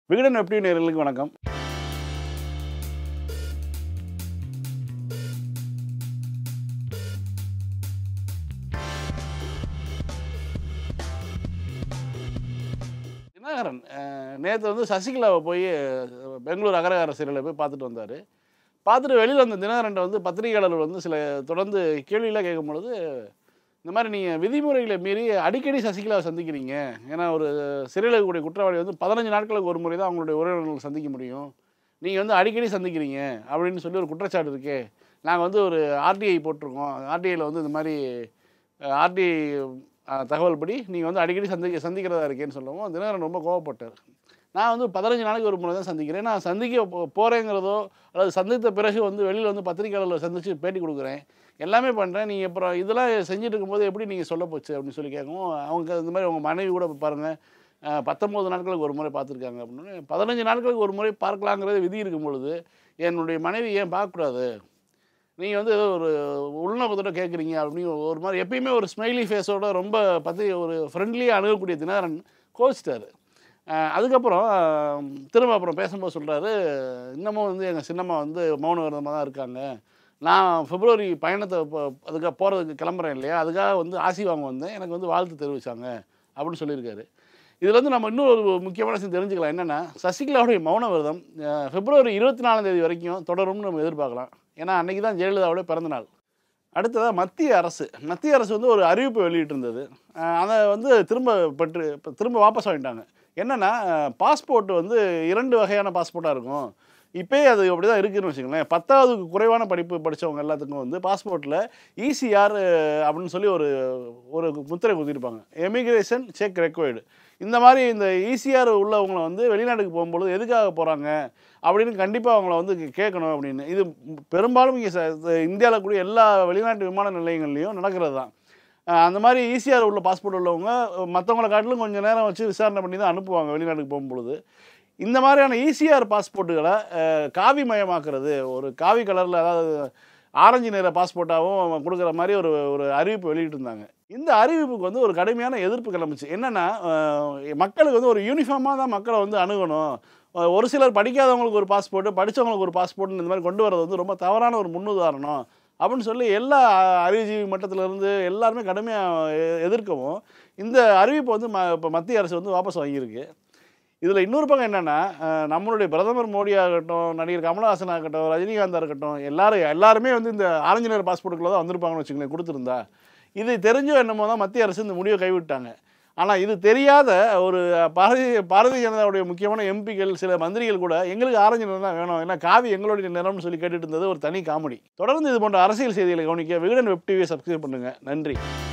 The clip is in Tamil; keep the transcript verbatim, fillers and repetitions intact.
விகடன் வெப் டிவி நேயர்களுக்கு வணக்கம். தினகரன் நேற்று வந்து சசிகலாவை போய் பெங்களூர் அகரகார சிறையில் போய் பார்த்துட்டு வந்தார். பார்த்துட்டு வெளியில் வந்த தினகரன் வந்து பத்திரிகையாளர்கள் வந்து சில தொடர்ந்து கேள்வியெல்லாம் கேட்கும் பொழுது, இந்த மாதிரி நீங்கள் விதிமுறைகளை மீறி அடிக்கடி சசிகலாவை சந்திக்கிறீங்க. ஏன்னா ஒரு சிறையில் இருக்கக்கூடிய குற்றவாளி வந்து பதினஞ்சு நாட்களுக்கு ஒரு முறை தான் அவங்களுடைய உறவினர்கள் சந்திக்க முடியும். நீங்கள் வந்து அடிக்கடி சந்திக்கிறீங்க அப்படின்னு சொல்லி ஒரு குற்றச்சாட்டு இருக்கே. நாங்கள் வந்து ஒரு ஆர்டிஐ போட்டிருக்கோம். ஆர்டிஐயில் வந்து இந்த மாதிரி ஆர்டிஐ தகவல் படி நீங்கள் வந்து அடிக்கடி சந்திக்க சந்திக்கிறதா இருக்கேன்னு சொல்லவும் தினகரன் ரொம்ப கோவப்பட்டார். நான் வந்து பதினஞ்சு நாளைக்கு ஒரு முறை தான் சந்திக்கிறேன். நான் சந்திக்க போ போகிறேங்கிறதோ அல்லது சந்தித்த பிறகு வந்து வெளியில் வந்து பத்திரிகையாளர்களை சந்தித்து பேட்டி கொடுக்குறேன், எல்லாமே பண்ணுறேன். நீங்கள் அப்புறம் இதெல்லாம் செஞ்சுட்டு இருக்கும்போது எப்படி நீங்கள் சொல்ல போச்சு அப்படின்னு சொல்லி கேட்கவும், அவங்க இந்த மாதிரி அவங்க மனைவி கூட பாருங்கள் பத்தொம்போது நாட்களுக்கு ஒரு முறை பார்த்துருக்காங்க அப்படின்னு. பதினஞ்சு நாட்களுக்கு ஒரு முறை பார்க்கலாங்கிறது விதி இருக்கும் பொழுது என்னுடைய மனைவி ஏன் பார்க்கக்கூடாது? நீங்கள் வந்து ஏதோ ஒரு உள்நோக்கத்தோட கேட்குறீங்க அப்படின்னு ஒரு மாதிரி எப்பயுமே ஒரு ஸ்மைலி ஃபேஸோட ரொம்ப பற்றி ஒரு ஃப்ரெண்ட்லியாக அணுகக்கூடிய தினகரன் கோச்சிட்டார். அதுக்கப்புறம் திரும்ப அப்புறம் பேசும்போது சொல்கிறாரு, இன்னமும் வந்து எங்கள் சின்னம்மா வந்து மௌன விரதமாக தான் இருக்காங்க. நான் பிப்ரவரி பயணத்தை இப்போ அதுக்காக போகிறதுக்கு கிளம்புறேன் இல்லையா, அதுக்காக வந்து ஆசி வாங்க வந்தேன், எனக்கு வந்து வாழ்த்து தெரிவித்தாங்க அப்படின்னு சொல்லியிருக்காரு. இதில் வந்து நம்ம இன்னும் ஒரு முக்கியமான விஷயம் தெரிஞ்சுக்கலாம். என்னென்னா, சசிகலாவுடைய மௌன விரதம் பிப்ரவரி இருபத்தி நாலாம் தேதி வரைக்கும் தொடரும்னு நம்ம எதிர்பார்க்கலாம். ஏன்னா அன்றைக்கி தான் ஜெயலலிதாவோட பிறந்தநாள். அடுத்ததாக மத்திய அரசு மத்திய அரசு வந்து ஒரு அறிவிப்பு வெளியிட்டிருந்தது. அதை வந்து திரும்ப பெற்று திரும்ப வாபஸ் வாங்கிட்டாங்க. என்னென்னா, பாஸ்போர்ட் வந்து இரண்டு வகையான பாஸ்போர்ட்டாக இருக்கும். இப்போயே அது அப்படி தான் இருக்குதுன்னு வச்சுக்கோங்களேன். பத்தாவதுக்கு குறைவான படிப்பு படித்தவங்க எல்லாத்துக்கும் வந்து பாஸ்போர்ட்டில் இசிஆர் அப்படின்னு சொல்லி ஒரு ஒரு முத்திரை குத்திருப்பாங்க, எமிக்ரேஷன் செக் ரெக்வயர்டு. இந்த மாதிரி இந்த இசிஆர் உள்ளவங்களை வந்து வெளிநாட்டுக்கு போகும்பொழுது எதுக்காக போகிறாங்க அப்படின்னு கண்டிப்பாக அவங்கள வந்து கேட்கணும் அப்படின்னு. இது பெரும்பாலும் இங்கே இந்தியாவில் கூடிய எல்லா வெளிநாட்டு விமான நிலையங்கள்லேயும் நடக்கிறது தான். அந்த மாதிரி ஈஸியாக உள்ள பாஸ்போர்ட் உள்ளவங்க மற்றவங்களை காட்டிலும் கொஞ்சம் நேரம் வச்சு விசாரணை பண்ணி தான் அனுப்புவாங்க வெளிநாட்டுக்கு போகும்பொழுது. இந்த மாதிரியான ஈசிஆர் பாஸ்போர்ட்டுகளை காவி மயமாக்குறது, ஒரு காவி கலரில் அதாவது ஆரஞ்சு நிற பாஸ்போர்ட்டாகவும் கொடுக்குற மாதிரி ஒரு ஒரு அறிவிப்பு வெளியிட்டிருந்தாங்க. இந்த அறிவிப்புக்கு வந்து ஒரு கடுமையான எதிர்ப்பு கிளம்பிச்சு. என்னென்னா, மக்களுக்கு வந்து ஒரு யூனிஃபார்மாக தான் மக்களை வந்து அணுகணும். ஒரு சிலர் படிக்காதவங்களுக்கு ஒரு பாஸ்போர்ட்டு, படித்தவங்களுக்கு ஒரு பாஸ்போர்ட்டுன்னு இந்த மாதிரி கொண்டு வரது வந்து ரொம்ப தவறான ஒரு முன்னுதாரணம் அப்படின்னு சொல்லி எல்லா அறிவுஜீவி மட்டத்திலேருந்து எல்லாருமே கடுமையாக எதிர்க்கவும் இந்த அறிவிப்பை வந்து ம இப்போ மத்திய அரசு வந்து வாபஸ் வாங்கியிருக்கு. இதில் இன்னொரு பக்கம் என்னென்னா, நம்மளுடைய பிரதமர் மோடி ஆகட்டும், நடிகர் கமலஹாசன் ஆகட்டும், ரஜினிகாந்த் இருக்கட்டும், எல்லாரும் எல்லாருமே வந்து இந்த ஆரஞ்சு நிற பாஸ்போர்ட்டுக்குள்ளே தான் வந்திருப்பாங்கன்னு வச்சுக்கோங்களேன் கொடுத்துருந்தா. இது தெரிஞ்சோ என்னமோ தான் மத்திய அரசு இந்த முடிவை கைவிட்டாங்க. ஆனால் இது தெரியாத ஒரு பாரதிய பாரதிய ஜனதாவுடைய முக்கியமான எம்பிக்கள், சில மந்திரிகள் கூட எங்களுக்கு ஆரஞ்சு நிறம் தான் வேணும், ஏன்னா காவி எங்களுடைய நிறம்னு சொல்லி கேட்டுட்டு இருந்தது ஒரு தனி காமெடி. தொடர்ந்து இது போன்ற அரசியல் செய்திகளை கவனிக்க விகடன் வெப் டிவியை சப்ஸ்கிரைப் பண்ணுங்கள். நன்றி.